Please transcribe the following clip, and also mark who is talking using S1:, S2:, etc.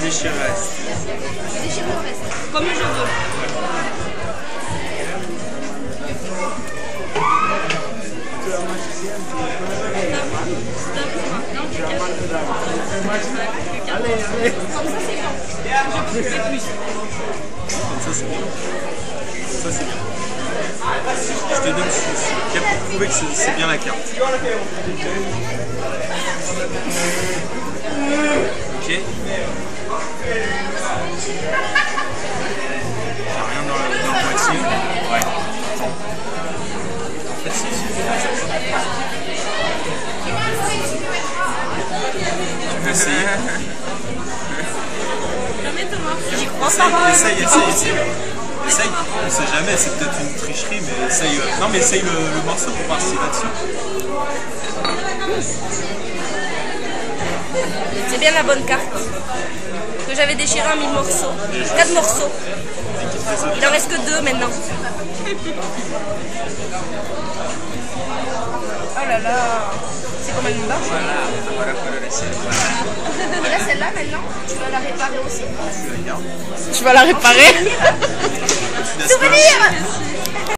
S1: déchire le reste.
S2: Je déchire le reste. Comme je veux. Comme ça, c'est bon. Je fais plus.
S1: Comme ça, c'est bien. Ça, c'est bien. Je te donne ce cap pour prouver que c'est bien la carte. Ok. J'ai rien dans le boîtier. Ouais. Attends. En fait, c'est... Tu peux essayer?
S2: J'y crois pas.
S1: Essaye. Essaye, on sait jamais, c'est peut-être une tricherie, mais essaye. Non, mais essaye le morceau pour voir s'il va dessus.
S2: C'est bien la bonne carte. Que j'avais déchiré en 1000 morceaux. 4 morceaux. Il en reste que 2 maintenant. Oh là là. C'est comme une barre. Et là, celle-là, maintenant, tu vas la réparer aussi.
S1: Tu la gardes.
S2: Tu vas la réparer. Souvenir.